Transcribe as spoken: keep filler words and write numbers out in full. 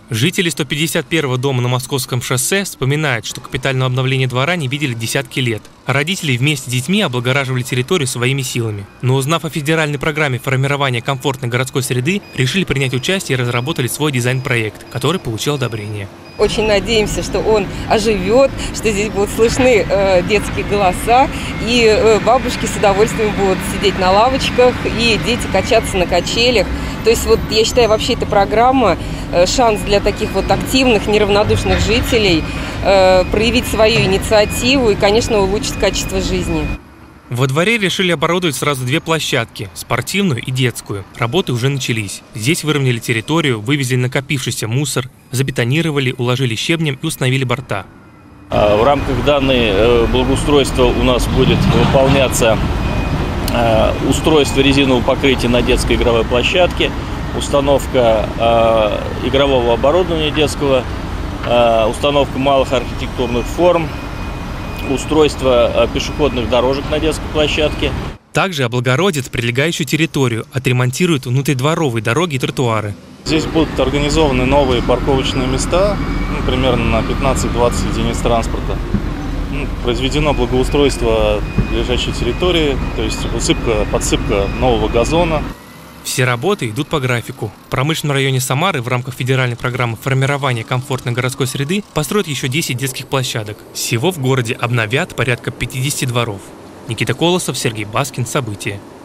Жители сто пятьдесят первого дома на Московском шоссе вспоминают, что капитального обновления двора не видели десятки лет. Родители вместе с детьми облагораживали территорию своими силами. Но узнав о федеральной программе формирования комфортной городской среды, решили принять участие и разработали свой дизайн-проект, который получил одобрение. Очень надеемся, что он оживет, что здесь будут слышны э, детские голоса, и э, бабушки с удовольствием будут сидеть на лавочках, и дети качаться на качелях. То есть вот я считаю, вообще эта программа э, шанс для таких вот активных, неравнодушных жителей э, проявить свою инициативу и, конечно, улучшить качество жизни. Во дворе решили оборудовать сразу две площадки – спортивную и детскую. Работы уже начались. Здесь выровняли территорию, вывезли накопившийся мусор, забетонировали, уложили щебнем и установили борта. В рамках данной благоустройства у нас будет выполняться устройство резинового покрытия на детской игровой площадке, установка игрового оборудования детского, установка малых архитектурных форм, устройство пешеходных дорожек на детской площадке. Также облагородят прилегающую территорию, отремонтируют внутридворовые дороги и тротуары. Здесь будут организованы новые парковочные места, ну, примерно на пятнадцать-двадцать единиц транспорта. Ну, произведено благоустройство лежачей территории, то есть усыпка, подсыпка нового газона. Все работы идут по графику. В промышленном районе Самары в рамках федеральной программы формирования комфортной городской среды построят еще десять детских площадок. Всего в городе обновят порядка пятидесяти дворов. Никита Колосов, Сергей Баскин. События.